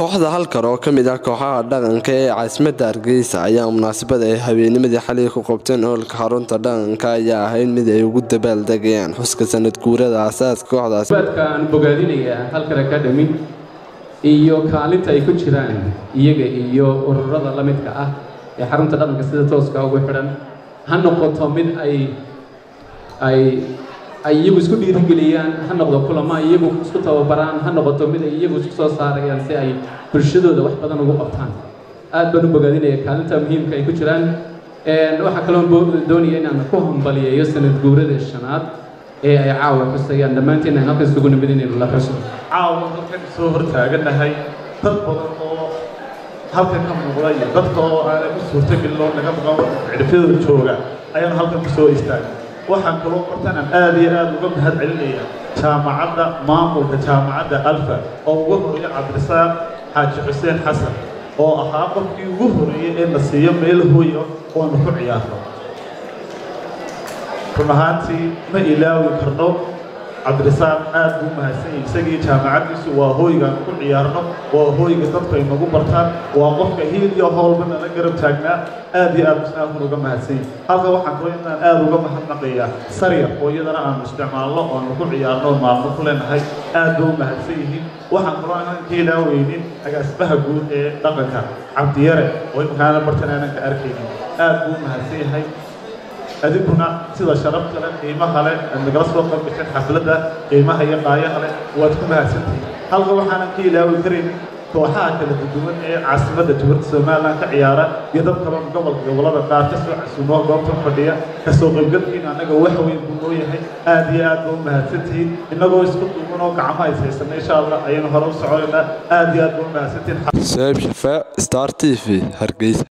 kooxda halkar oo kamid ah kooxaha dhaqanka ee caasimadda Hargeysa ayaa munaasabad ay habeennimadii xalay ku qabteen hoolka xarunta dhaqanka ayaa ahayd mid ay ugu dabaaldegayaan xuska sanad guurada aasaaska kooxdaas. Aan bogaadinayaa halkar academy iyo kaalinta ay ku jiraan iyaga iyo ururada la midka ah ee xarunta dhaqanka sida tooska ugu xiran ha noqoto mid ay iyagu isku dhiirigeliyaan ha noqdo kulama iyagu isku tababaraan ha noqoto mid ay iyagu isku soo saarayaan si ay bulshadooda wax badan ugu qabtaan aad baan u bogaadinayaa kaalinta muhiimka ay ku jiraan waxa kale oo doonaya inaan ku hambaliyeeyo sanad guurada shanaad ee ay caawa xusayaan dhammaantiin aan halkan isugu nimid inaynu la xuso caawa halkan soo hortaaganahay dad badan oo halkan ka muuqda iyo dadka oo aanay u suurtagelin oo naga maqan cidhifyadooda jooga ayaan halkan ku soo istaagay waxaan kaloo qortaan aad iyo aad uga mahad celinaya jaamacadda maamulka jaamacadda alfa oo ugu horeeyay cabdirasaaq xaaji xuseen xasan oo ahaa qofkii ugu horeeyay ee la siiyo meel hooyo oo aan ku ciyaarno run ahaantii ma ilaawi karno cabdirasaaq aad buu mahadsan yahay isagii jaamacaddiisu waa hooygaan ku ciyaarno waa hooyga dadku ay nagu bartaan waa qofka hiil iyo howlba nala garab taagnaa aad iyo aad musnaafun uga mahadsan yahay halka waxaan kaloo inaan aad uga mahadnaqayaa saryar oo iyadana aanu isticmaalno oo aanu ku ciyaarno oo maalmo ku leenahay aad buu u mahadsan yihiin waxaan kaloo aanan ka ilaaweynin agaasimaha guud ee dhaqanka cabdiyare oo imakaana bartan aanan ka arkaynin aad buu u mahadsan yahay adiguna sida sharafta leh qiimaha leh nagala soo qaybgashay xafladda qiimaha iyo qaayaha leh waad ku mahadsantihiin halka waxaanan ka ilaawi karaynin kooxaha kala duwan ee caasimadda jubuurta Soomaaliland ka ciyaara iyo dad kale gobolada qaar ka soo casuumo goobta fadhiya ka soo qaybgalkiina anaga wax weyn buu noo yahay aad iyo aad buu mahadsantihiin inagoo isku duuban oo gacmaha haysan insha Allah ayaynu hore u soconaynaa aad iyo aad buu mahadsantihiin Saib Shafaa Star TV Hargeysa.